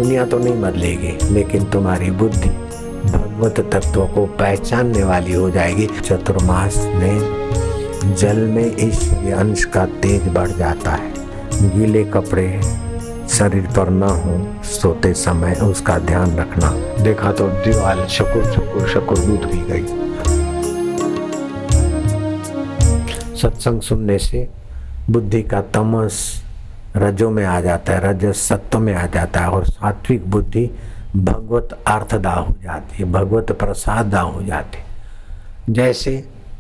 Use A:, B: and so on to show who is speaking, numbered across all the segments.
A: दुनिया तो नहीं बदलेगी, लेकिन तुम्हारी बुद्धि भगवत तत्व को पहचानने वाली हो जाएगी। चतुर्मास में जल में ईश्वरीय अंश का तेज बढ़ जाता है। गीले कपड़े शरीर पर न हो सोते समय उसका ध्यान रखना। देखा तो दीवार शकुर शकुर शकुर दूध पी गई। सत्संग सुनने से बुद्धि का तमस रजो में आ जाता है, रजस सत्व में आ जाता है और सात्विक बुद्धि भगवत अर्थदा हो जाती है, भगवत प्रसादा हो जाती है। जैसे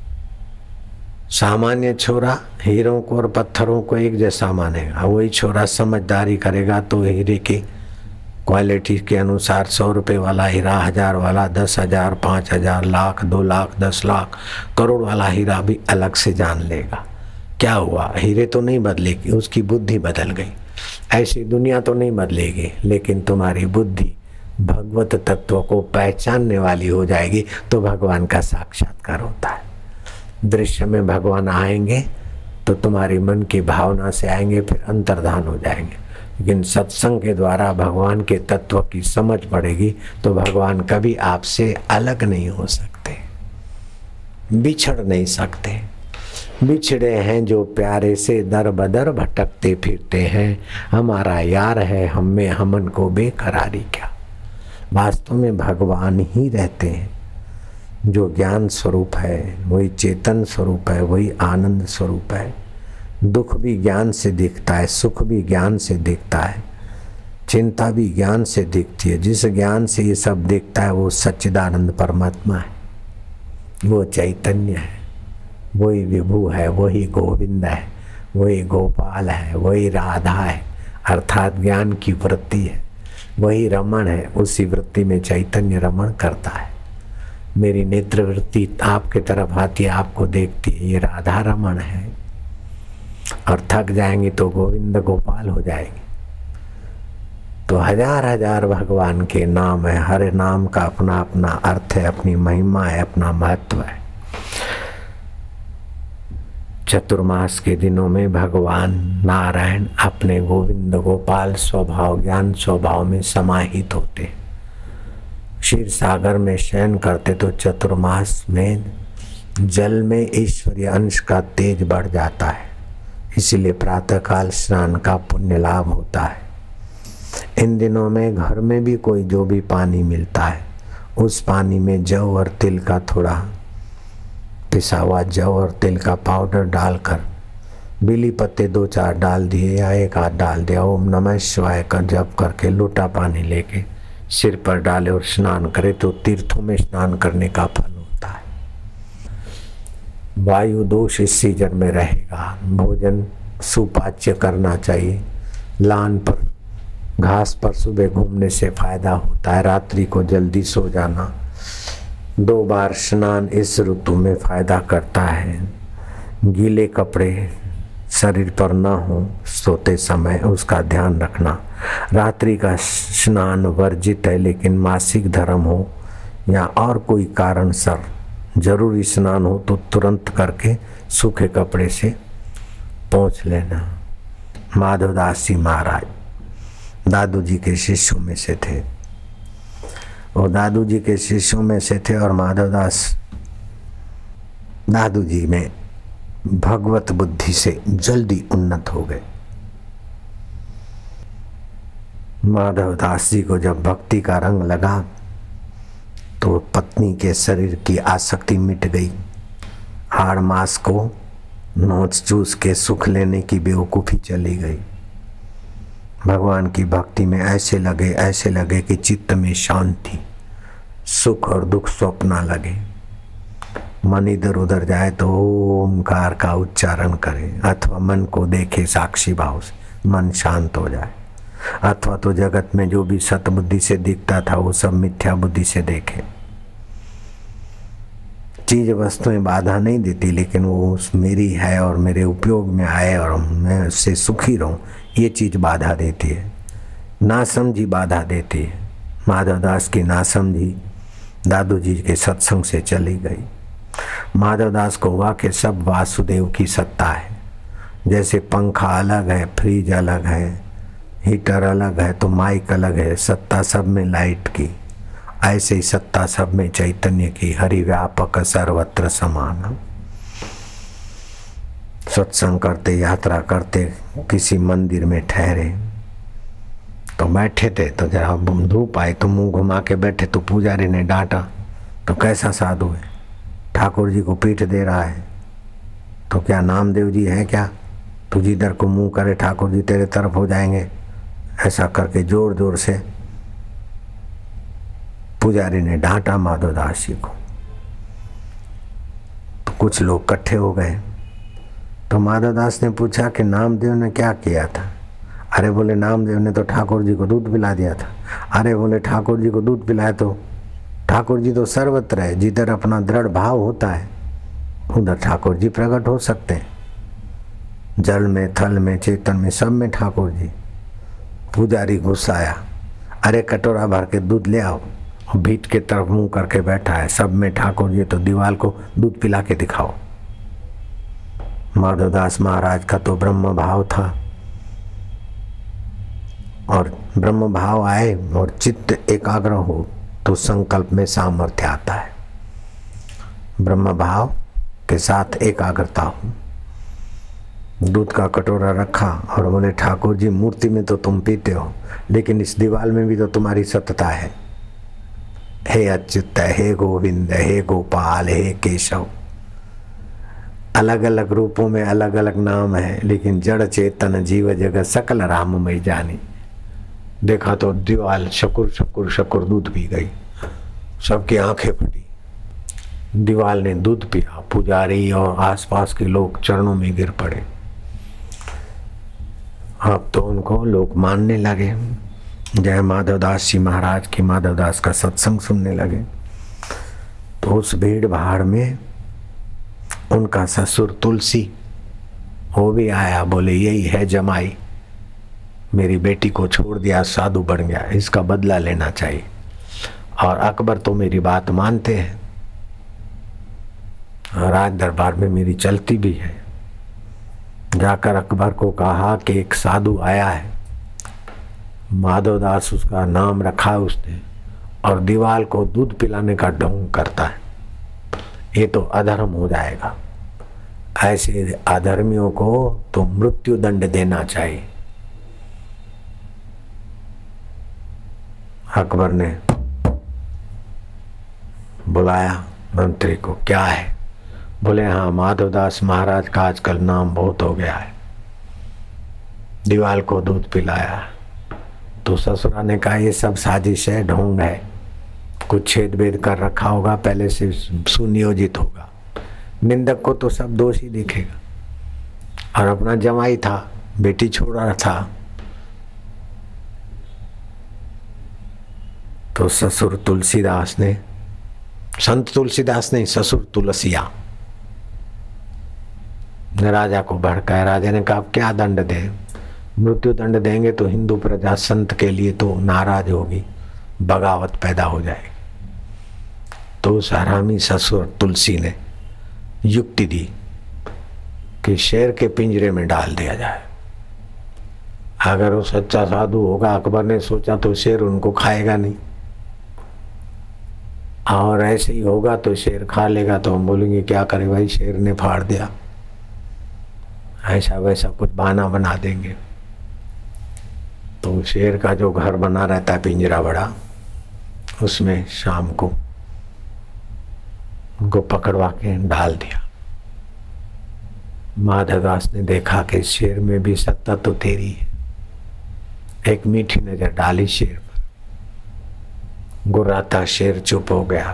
A: सामान्य छोरा हीरों को और पत्थरों को एक जैसा मानेगा, वही छोरा समझदारी करेगा तो हीरे की क्वालिटी के अनुसार 100 रुपये वाला हीरा, 1000 वाला, 10,000, 5,000, लाख, 2 लाख, 10 लाख, करोड़ वाला हीरा भी अलग से जान लेगा। क्या हुआ? हीरे तो नहीं बदलेगी, उसकी बुद्धि बदल गई। ऐसी दुनिया तो नहीं बदलेगी, लेकिन तुम्हारी बुद्धि भगवत तत्व को पहचानने वाली हो जाएगी तो भगवान का साक्षात्कार होता है। दृश्य में भगवान आएंगे तो तुम्हारी मन की भावना से आएंगे, फिर अंतर्धान हो जाएंगे। लेकिन सत्संग के द्वारा भगवान के तत्व की समझ पड़ेगी तो भगवान कभी आपसे अलग नहीं हो सकते, बिछड़ नहीं सकते। बिछड़े हैं जो प्यारे से दर बदर भटकते फिरते हैं, हमारा यार है हम में हमन को बेकरारी क्या। वास्तव में भगवान ही रहते हैं। जो ज्ञान स्वरूप है वही चेतन स्वरूप है, वही आनंद स्वरूप है। दुख भी ज्ञान से दिखता है, सुख भी ज्ञान से दिखता है, चिंता भी ज्ञान से दिखती है। जिस ज्ञान से ये सब दिखता है वो सच्चिदानंद परमात्मा है, वो चैतन्य है, वही विभु है, वही गोविंद है, वही गोपाल है, वही राधा है, अर्थात ज्ञान की वृत्ति है, वही रमण है। उसी वृत्ति में चैतन्य रमण करता है। मेरी नेत्र वृत्ति आपके तरफ आती है, आपको देखती है, ये राधा रमण है। और थक जाएंगी तो गोविंद गोपाल हो जाएंगे। तो हजार हजार भगवान के नाम है, हर नाम का अपना अपना अर्थ है, अपनी महिमा है, अपना महत्व है। चतुर्मास के दिनों में भगवान नारायण अपने गोविंद गोपाल स्वभाव ज्ञान स्वभाव में समाहित होते, क्षीर सागर में शयन करते। तो चतुर्मास में जल में ईश्वरीय अंश का तेज बढ़ जाता है, इसलिए प्रातःकाल स्नान का पुण्य लाभ होता है। इन दिनों में घर में भी कोई जो भी पानी मिलता है उस पानी में जव और तिल का थोड़ा पिसा हुआ जव और तिल का पाउडर डालकर बिली पत्ते 2-4 डाल दिए या 1 आध डाल दिया, ओम नमः शिवाय का जप करके लोटा पानी लेके सिर पर डाले और स्नान करे तो तीर्थों में स्नान करने का फल होता है। वायु दोष इस सीजन में रहेगा। भोजन सुपाच्य करना चाहिए। लान पर घास पर सुबह घूमने से फायदा होता है। रात्रि को जल्दी सो जाना। 2 बार स्नान इस ऋतु में फायदा करता है। गीले कपड़े शरीर पर न हो सोते समय उसका ध्यान रखना। रात्रि का स्नान वर्जित है, लेकिन मासिक धर्म हो या और कोई कारणसर जरूरी स्नान हो तो तुरंत करके सूखे कपड़े से पोंछ लेना। माधवदास जी महाराज दादू जी के शिष्यों में से थे। वो दादू जी के शिष्यों में से थे और माधवदास दादू जी में भगवत बुद्धि से जल्दी उन्नत हो गए। माधवदास जी को जब भक्ति का रंग लगा तो पत्नी के शरीर की आसक्ति मिट गई। हाड़ मांस को नोच चूस के सुख लेने की बेवकूफ़ी चली गई। भगवान की भक्ति में ऐसे लगे कि चित्त में शांति, सुख और दुख स्वप्न लगे। मन इधर उधर जाए तो ओमकार का उच्चारण करे, अथवा मन को देखे साक्षी भाव से मन शांत हो जाए, अथवा तो जगत में जो भी सत बुद्धि से दिखता था वो सब मिथ्या बुद्धि से देखे। चीज वस्तुएं बाधा नहीं देती, लेकिन वो मेरी है और मेरे उपयोग में आए और मैं उससे सुखी रहूं, ये चीज बाधा देती है। नासमझी बाधा देती है। माधवदास की नासमझी दादू जी के सत्संग से चली गई। माधवदास को हुआ कि सब वासुदेव की सत्ता है। जैसे पंखा अलग है, फ्रिज अलग है, हीटर अलग है तो माइक अलग है, सत्ता सब में लाइट की, ऐसे ही सत्ता सब में चैतन्य की, हरि व्यापक सर्वत्र समान। सत्संग करते, यात्रा करते, किसी मंदिर में ठहरे तो बैठे थे, तो जरा धूप आई तो मुंह घुमा के बैठे, तो पुजारी ने डांटा, तो कैसा साधु है, ठाकुर जी को पीठ दे रहा है, तो क्या नामदेव जी है क्या, तू जिधर को मुंह करे ठाकुर जी तेरे तरफ हो जाएंगे। ऐसा करके जोर जोर से पुजारी ने डांटा माधवदास जी को। तो कुछ लोग इकट्ठे हो गए, तो माधवदास ने पूछा कि नामदेव ने क्या किया था। अरे बोले नामदेव ने तो ठाकुर जी को दूध पिला दिया था। अरे बोले ठाकुर जी को दूध पिलाया तो ठाकुर जी तो सर्वत्र है, जिधर अपना दृढ़ भाव होता है उधर ठाकुर जी प्रकट हो सकते हैं, जल में, थल में, चेतन में, सब में ठाकुर जी। पुजारी गुस्साया, अरे कटोरा भर के दूध ले आओ, भीट के तरफ मुंह करके बैठा है, सब में ठाकुर जी, तो दीवाल को दूध पिला के दिखाओ। माधवदास महाराज का तो ब्रह्म भाव था, और ब्रह्म भाव आए और चित्त एकाग्र हो तो संकल्प में सामर्थ्य आता है। ब्रह्म भाव के साथ एकाग्रता हो। दूध का कटोरा रखा और बोले ठाकुर जी मूर्ति में तो तुम पीते हो, लेकिन इस दीवाल में भी तो तुम्हारी सत्ता है। हे अच्युत, हे गोविंद, हे गोपाल, हे केशव, अलग अलग रूपों में अलग अलग नाम है, लेकिन जड़ चेतन जीव जगत सकल राममय जानी। देखा तो दीवाल शकुर शकुर शकुर दूध पी गई, सबकी आंखें फटी। दीवाल ने दूध पिया, पुजारी और आसपास के लोग चरणों में गिर पड़े। अब तो उनको लोग मानने लगे, जय माधवदास जी महाराज की, माधवदास का सत्संग सुनने लगे। तो उस भीड़ भाड़ में उनका ससुर तुलसी वो भी आया, बोले यही है जमाई, मेरी बेटी को छोड़ दिया, साधु बन गया, इसका बदला लेना चाहिए। और अकबर तो मेरी बात मानते हैं, राज दरबार में मेरी चलती भी है। जाकर अकबर को कहा कि एक साधु आया है, माधवदास उसका नाम रखा है उसने, और दीवाल को दूध पिलाने का ढोंग करता है, ये तो अधर्म हो जाएगा, ऐसे अधर्मियों को तो मृत्यु दंड देना चाहिए। अकबर ने बुलाया मंत्री को, क्या है? बोले हाँ, माधवदास महाराज का आजकल नाम बहुत हो गया है, दीवाल को दूध पिलाया। तो ससुरा ने कहा ये सब साजिश है, ढोंग है, कुछ छेद बेद कर रखा होगा, पहले से सुनियोजित होगा, निंदक को तो सब दोष ही दिखेगा। और अपना जमाई था, बेटी छोड़ रहा था, तो ससुर तुलसीदास ने, संत तुलसीदास ने, ससुर तुलसिया ने राजा को भड़काया। राजा ने कहा क्या दंड दे? मृत्यु दंड देंगे तो हिंदू प्रजा संत के लिए तो नाराज होगी, बगावत पैदा हो जाएगी। तो उस हरामी ससुर तुलसी ने युक्ति दी कि शेर के पिंजरे में डाल दिया जाए। अगर वो सच्चा साधु होगा, अकबर ने सोचा, तो शेर उनको खाएगा नहीं, और ऐसे ही होगा तो शेर खा लेगा, तो हम बोलेंगे क्या करे भाई, शेर ने फाड़ दिया, ऐसा वैसा कुछ बहाना बना देंगे। तो शेर का जो घर बना रहता है, पिंजरा बड़ा, उसमें शाम को उनको पकड़वा के डाल दिया। माधवदास ने देखा कि शेर में भी सत्ता तो तेरी है। एक मीठी नजर डाली शेर पर, गुर्राता शेर चुप हो गया,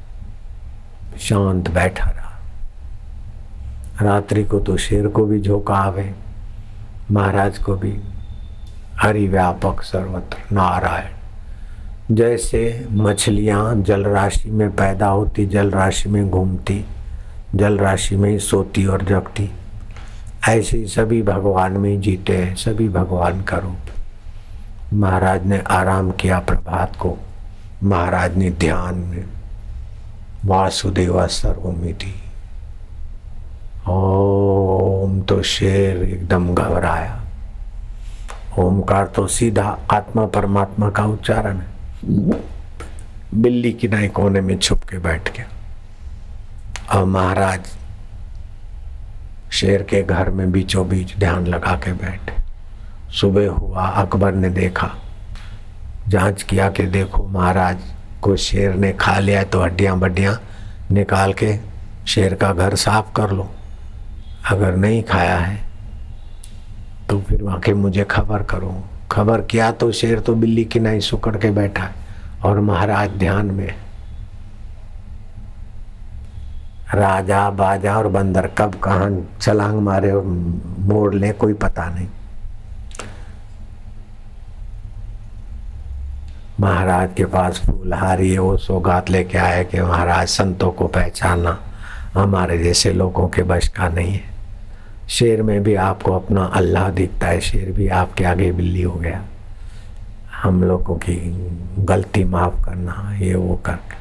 A: शांत बैठा रहा। रात्रि को तो शेर को भी झोंका आवे, महाराज को भी। हरि व्यापक सर्वत्र नारायण। जैसे मछलियां जल राशि में पैदा होती, जल राशि में घूमती, जल राशि में ही सोती और जगती, ऐसे ही सभी भगवान में जीते हैं, सभी भगवान का रूप। महाराज ने आराम किया प्रभात को, महाराज ने ध्यान में वासुदेवा सर्वमिति ओम, तो शेर एकदम घबराया, ओमकार तो सीधा आत्मा परमात्मा का उच्चारण है। बिल्ली की नाई कोने में छुप के बैठ गया और महाराज शेर के घर में बीचों बीच ध्यान लगा के बैठे। सुबह हुआ, अकबर ने देखा, जांच किया कि देखो महाराज को शेर ने खा लिया है तो हड्डियां बड्डियां निकाल के शेर का घर साफ कर लो, अगर नहीं खाया है तो फिर वाकई मुझे खबर करो। खबर किया तो शेर तो बिल्ली की नाई सुकड़ के बैठा है और महाराज ध्यान में। राजा बाजा और बंदर कब कहाँ छलांग मारे और मोड़ ले कोई पता नहीं। महाराज के पास फूलहारी है, वो सौगात लेके आए कि महाराज संतों को पहचानना हमारे जैसे लोगों के बस का नहीं है। शेर में भी आपको अपना अल्लाह दिखता है, शेर भी आपके आगे बिल्ली हो गया। हम लोगों की गलती माफ करना, ये वो करके।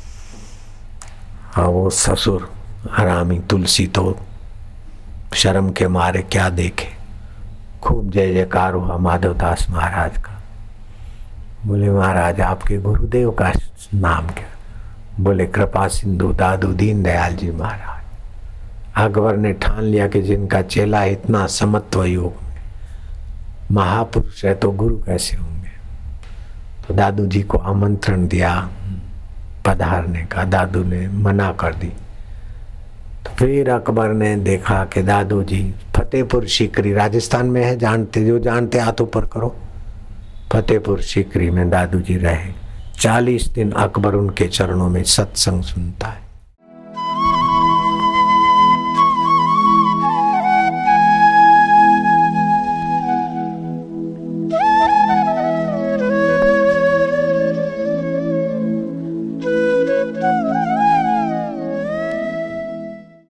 A: हाँ, वो ससुर हरामी तुलसी तो शर्म के मारे क्या देखे, खूब जय जयकार हुआ माधवदास महाराज का। बोले महाराज आपके गुरुदेव का नाम क्या? बोले कृपा सिंधु दादू दीन दयाल जी महाराज। अकबर ने ठान लिया कि जिनका चेला इतना समत्व योग में महापुरुष है तो गुरु कैसे होंगे। तो दादू जी को आमंत्रण दिया पधारने का, दादू ने मना कर दी। तो फिर अकबर ने देखा कि दादू जी फतेहपुर सीकरी राजस्थान में है, जानते जो जानते हाथ ऊपर करो। फतेहपुर सीकरी में दादू जी रहे 40 दिन। अकबर उनके चरणों में सत्संग सुनता है।